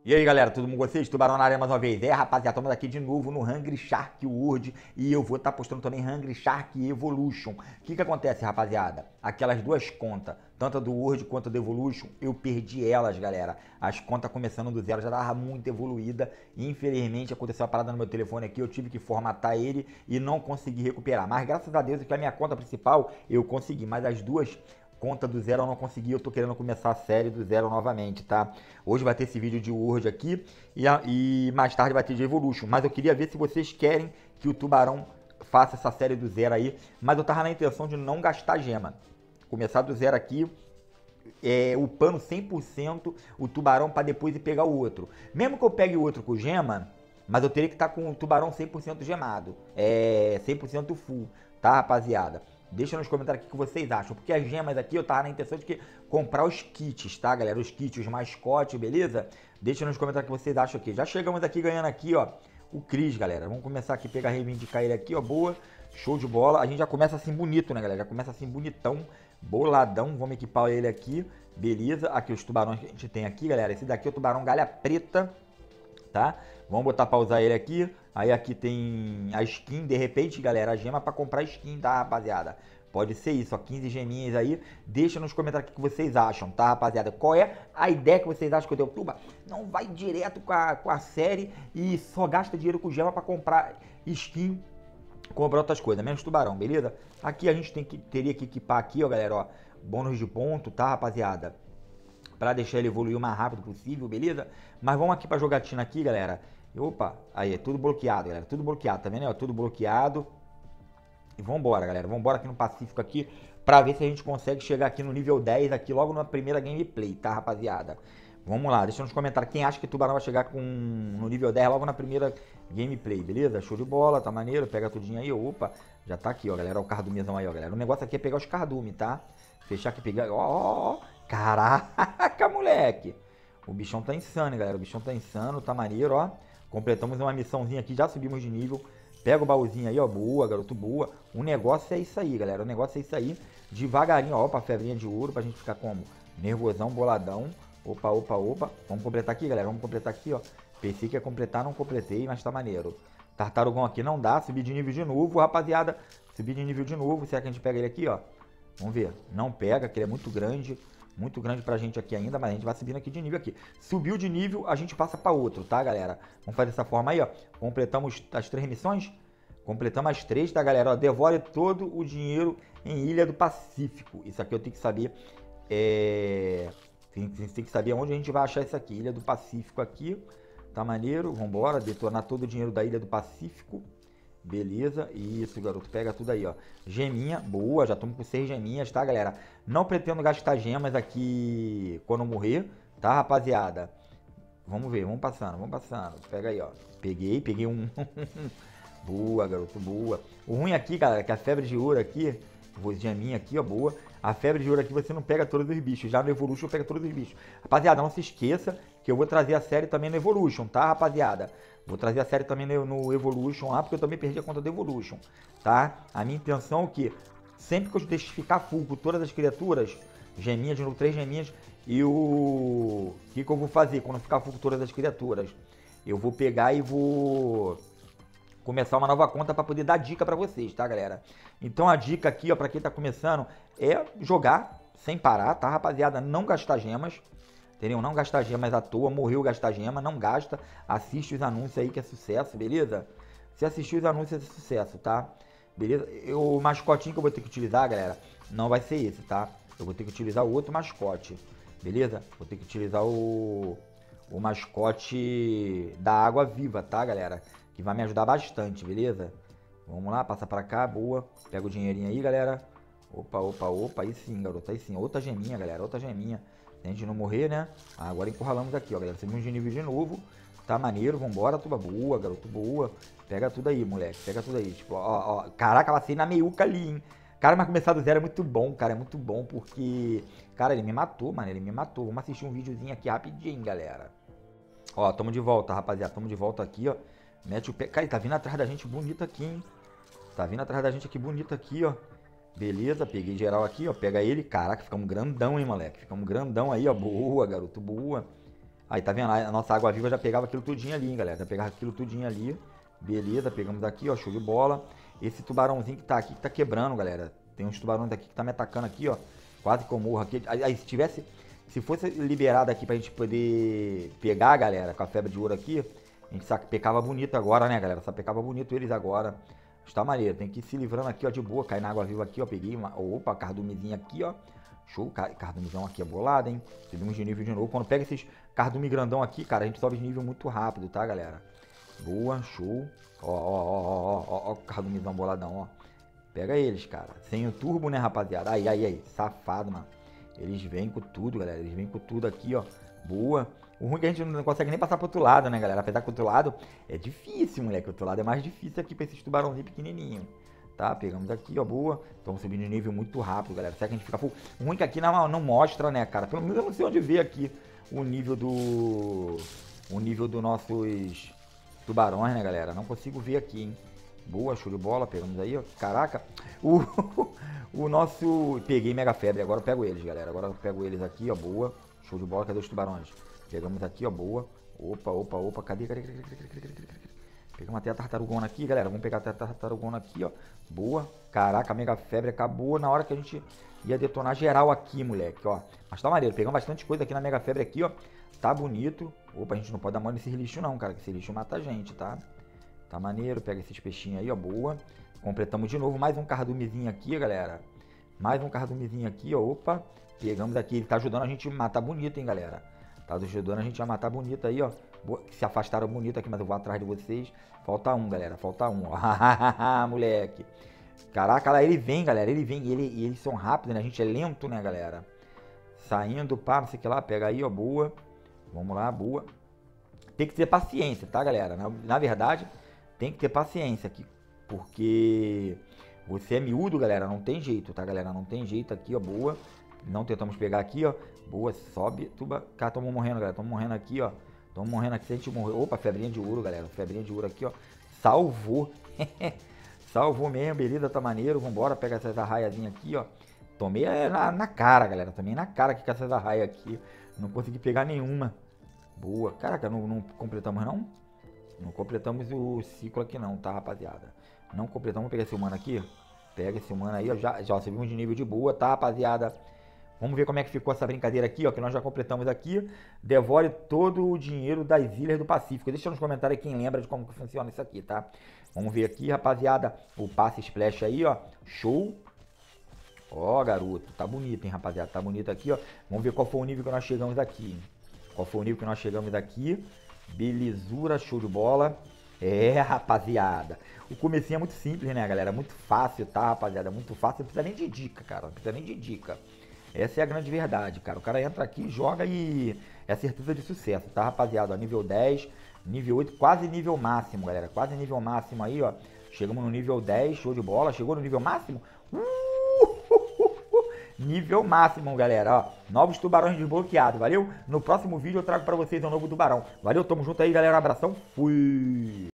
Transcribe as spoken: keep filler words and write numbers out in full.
E aí galera, tudo bom com vocês? Tubarão na área mais uma vez. É rapaziada, estamos aqui de novo no Hungry Shark World e eu vou estar tá postando também Hungry Shark Evolution. O que que acontece, rapaziada? Aquelas duas contas, tanto a do World quanto a do Evolution, eu perdi elas, galera. As contas começando do zero, já tava muito evoluída e infelizmente aconteceu uma parada no meu telefone aqui, eu tive que formatar ele e não consegui recuperar. Mas graças a Deus que a minha conta principal eu consegui, mas as duas conta do zero eu não consegui, eu tô querendo começar a série do zero novamente, tá? Hoje vai ter esse vídeo de World aqui e, a, e mais tarde vai ter de Evolution, mas eu queria ver se vocês querem que o Tubarão faça essa série do zero aí, mas eu tava na intenção de não gastar gema, começar do zero aqui, é, upando cem por cento o Tubarão para depois ir pegar o outro. Mesmo que eu pegue o outro com gema, mas eu teria que estar tá com o Tubarão cem por cento gemado, é, cem por cento full, tá, rapaziada? Deixa nos comentários o que vocês acham, porque as gemas aqui eu tava na intenção de que comprar os kits, tá, galera? Os kits, os mascotes, beleza? Deixa nos comentários o que vocês acham aqui. Já chegamos aqui ganhando aqui, ó, o Chris, galera. Vamos começar aqui a pegar, reivindicar ele aqui, ó, boa. Show de bola. A gente já começa assim bonito, né, galera? Já começa assim bonitão, boladão. Vamos equipar ele aqui, beleza? Aqui os tubarões que a gente tem aqui, galera. Esse daqui é o tubarão galha preta, tá? Vamos botar pra usar ele aqui. Aí aqui tem a skin, de repente, galera, a gema pra comprar skin, tá, rapaziada? Pode ser isso, ó, quinze geminhas aí. Deixa nos comentários o que vocês acham, tá, rapaziada? Qual é a ideia que vocês acham que eu tenho? Tuba, não vai direto com a, com a série e só gasta dinheiro com gema pra comprar skin, comprar outras coisas, menos tubarão, beleza? Aqui a gente tem que, teria que equipar aqui, ó, galera, ó, bônus de ponto, tá, rapaziada? Pra deixar ele evoluir o mais rápido possível, beleza? Mas vamos aqui pra jogatina aqui, galera. Opa, aí, é tudo bloqueado, galera. Tudo bloqueado, tá vendo? Ó, tudo bloqueado. E vambora, galera. Vambora aqui no Pacífico aqui pra ver se a gente consegue chegar aqui no nível dez aqui logo na primeira gameplay, tá, rapaziada? Vamos lá, deixa nos comentários quem acha que o Tubarão vai chegar com no nível dez logo na primeira gameplay, beleza? Show de bola, tá maneiro. Pega tudinho aí, opa. Já tá aqui, ó, galera. O cardumezão aí, ó, galera. O negócio aqui é pegar os cardume, tá? Fechar aqui, pegar... Ó, ó, ó. Caraca, moleque. O bichão tá insano, galera. O bichão tá insano, tá maneiro, ó. Completamos uma missãozinha aqui, já subimos de nível. Pega o baúzinho aí, ó. Boa, garoto, boa. O negócio é isso aí, galera. O negócio é isso aí. Devagarinho, ó, pra febrinha de ouro, pra gente ficar como? Nervosão, boladão. Opa, opa, opa. Vamos completar aqui, galera. Vamos completar aqui, ó. Pensei que ia completar, não completei, mas tá maneiro. Tartarugão aqui não dá. Subir de nível de novo, rapaziada. Subir de nível de novo. Será que a gente pega ele aqui, ó? Vamos ver. Não pega, que ele é muito grande. Muito grande pra gente aqui ainda, mas a gente vai subindo aqui de nível aqui. Subiu de nível, a gente passa pra outro, tá, galera? Vamos fazer dessa forma aí, ó. Completamos as três missões. Completamos as três, tá, galera? Ó, devore todo o dinheiro em Ilha do Pacífico. Isso aqui eu tenho que saber. É... Tem, tem, tem que saber onde a gente vai achar isso aqui. Ilha do Pacífico aqui. Tá maneiro? Vambora. Detonar todo o dinheiro da Ilha do Pacífico. Beleza, isso, garoto, pega tudo aí, ó. Geminha, boa, já estamos com seis geminhas, tá, galera? Não pretendo gastar gemas aqui quando morrer, tá, rapaziada? Vamos ver, vamos passando, vamos passando. Pega aí, ó. Peguei, peguei um. Boa, garoto, boa. O ruim aqui, galera, é que a febre de ouro aqui, vou geminha aqui, ó, boa. A febre de ouro aqui você não pega todos os bichos. Já no Evolution pega todos os bichos. Rapaziada, não se esqueça que eu vou trazer a série também no Evolution, tá, rapaziada? Vou trazer a série também no Evolution lá, porque eu também perdi a conta do Evolution, tá? A minha intenção é o quê? Sempre que eu deixar ficar full com todas as criaturas, geminhas, de novo, três geminhas, e o... O que, que eu vou fazer quando ficar full com todas as criaturas? Eu vou pegar e vou começar uma nova conta para poder dar dica para vocês, tá, galera? Então a dica aqui, ó, para quem tá começando, é jogar sem parar, tá, rapaziada? Não gastar gemas. Entendeu? Não gastar gemas à toa, morreu gastar gema, não gasta, assiste os anúncios aí que é sucesso, beleza? Se assistir os anúncios é sucesso, tá? Beleza? Eu, o mascotinho que eu vou ter que utilizar, galera, não vai ser esse, tá? Eu vou ter que utilizar o outro mascote, beleza? Vou ter que utilizar o, o mascote da água viva, tá, galera? Que vai me ajudar bastante, beleza? Vamos lá, passa pra cá, boa. Pega o dinheirinho aí, galera. Opa, opa, opa, aí sim, garoto, aí sim. Outra geminha, galera, outra geminha. Se a gente não morrer, né? Ah, agora encurralamos aqui, ó, galera. Subimos de nível de novo. Tá maneiro, vambora, tuba boa, garoto, boa. Pega tudo aí, moleque. Pega tudo aí. Tipo, ó, ó. Caraca, passei na meiuca ali, hein? Cara, mas começar do zero é muito bom, cara. É muito bom porque... Cara, ele me matou, mano. Ele me matou. Vamos assistir um videozinho aqui rapidinho, galera. Ó, tamo de volta, rapaziada. Tamo de volta aqui, ó. Mete o pé. Cara, ele tá vindo atrás da gente bonito aqui, hein? Tá vindo atrás da gente aqui bonito aqui, ó. Beleza, peguei geral aqui, ó. Pega ele. Caraca, ficamos grandão, hein, moleque. Ficamos grandão aí, ó. Boa, garoto, boa. Aí, tá vendo? A nossa água viva já pegava aquilo tudinho ali, hein, galera. Já pegava aquilo tudinho ali. Beleza, pegamos aqui, ó, show de bola. Esse tubarãozinho que tá aqui, que tá quebrando, galera. Tem uns tubarões aqui que tá me atacando aqui, ó. Quase que eu morro aqui. Aí, se tivesse... Se fosse liberado aqui pra gente poder pegar, galera, com a febre de ouro aqui, a gente sapecava bonito agora, né, galera? Sapecava bonito eles agora. Está maneiro. Tem que ir se livrando aqui, ó, de boa. Cair na água viva aqui, ó. Peguei uma... Opa, cardumezinho aqui, ó. Show. Cardumizão aqui é bolado, hein? Subimos de nível de novo. Quando pega esses cardume grandão aqui, cara, a gente sobe de nível muito rápido, tá, galera? Boa, show. Ó, ó, ó, ó, ó, ó, ó, cardumizão boladão, ó. Pega eles, cara. Sem o turbo, né, rapaziada? Aí, aí, aí. Safado, mano. Eles vêm com tudo, galera. Eles vêm com tudo aqui, ó. Boa. O ruim é que a gente não consegue nem passar pro outro lado, né, galera? Apesar que o outro lado é difícil, moleque. O outro lado é mais difícil aqui pra esses tubarãozinhos pequenininhos. Tá? Pegamos aqui, ó. Boa. Estamos subindo de nível muito rápido, galera. Será que a gente fica full? O ruim é que aqui não, não mostra, né, cara? Pelo menos eu não sei onde ver aqui o nível do... O nível dos nossos tubarões, né, galera? Não consigo ver aqui, hein? Boa, show de bola. Pegamos aí, ó. Caraca. O... O nosso... Peguei mega febre, agora eu pego eles, galera. Agora eu pego eles aqui, ó, boa. Show de bola, cadê os tubarões? Pegamos aqui, ó, boa. Opa, opa, opa, cadê, cadê, cadê, cadê, cadê, cadê, cadê? Pegamos até a tartarugona aqui, galera. Vamos pegar até a tartarugona aqui, ó. Boa. Caraca, a mega febre acabou na hora que a gente ia detonar geral aqui, moleque, ó. Mas tá maneiro, pegamos bastante coisa aqui na mega febre aqui, ó. Tá bonito. Opa, a gente não pode dar mole nesse lixo não, cara, que esse lixo mata a gente, tá? Tá maneiro, pega esses peixinhos aí, ó, boa. Completamos de novo, mais um cardumezinho aqui, galera. Mais um cardumezinho aqui, ó. Opa, pegamos aqui. Ele tá ajudando a gente a matar bonito, hein, galera. Tá ajudando a gente a matar bonito aí, ó. Se afastaram bonito aqui, mas eu vou atrás de vocês. Falta um, galera. Falta um, ó. Moleque. Caraca, lá ele vem, galera. Ele vem. Ele, e eles são rápidos, né? A gente é lento, né, galera? Saindo, pá, não sei o que lá. Pega aí, ó. Boa. Vamos lá, boa. Tem que ter paciência, tá, galera? Na, na verdade, tem que ter paciência aqui. Porque você é miúdo, galera, não tem jeito, tá, galera? Não tem jeito aqui, ó, boa. Não tentamos pegar aqui, ó. Boa, sobe, tuba. Cara, tamo morrendo, galera. Tamo morrendo aqui, ó. Tamo morrendo aqui, se a gente morrer. Opa, febrinha de ouro, galera. Febrinha de ouro aqui, ó. Salvou. Salvou mesmo, beleza, tá maneiro. Vambora, pega essas arraiazinhas aqui, ó. Tomei na, na cara, galera. Tomei na cara aqui com essas arraias aqui. Não consegui pegar nenhuma. Boa. Caraca, não, não completamos, não? Não completamos o ciclo aqui não, tá, rapaziada? Não completamos. Vamos pegar esse humano aqui. Pega esse humano aí, ó. Já, já subimos de nível de boa, tá, rapaziada? Vamos ver como é que ficou essa brincadeira aqui, ó. Que nós já completamos aqui. Devore todo o dinheiro das ilhas do Pacífico. Deixa nos comentários quem lembra de como que funciona isso aqui, tá? Vamos ver aqui, rapaziada. O passe splash aí, ó. Show. Ó, garoto. Tá bonito, hein, rapaziada? Tá bonito aqui, ó. Vamos ver qual foi o nível que nós chegamos aqui. Qual foi o nível que nós chegamos aqui. Belezura, show de bola. É, rapaziada. O comecinho é muito simples, né, galera? Muito fácil, tá, rapaziada? Muito fácil. Não precisa nem de dica, cara. Não precisa nem de dica. Essa é a grande verdade, cara. O cara entra aqui, joga e é certeza de sucesso, tá, rapaziada? Ó, nível dez, nível oito, quase nível máximo, galera. Quase nível máximo aí, ó. Chegamos no nível dez, show de bola. Chegou no nível máximo? Uh! Nível máximo, galera, ó. Novos tubarões desbloqueados, valeu? No próximo vídeo eu trago pra vocês um novo tubarão. Valeu, tamo junto aí, galera. Abração, fui!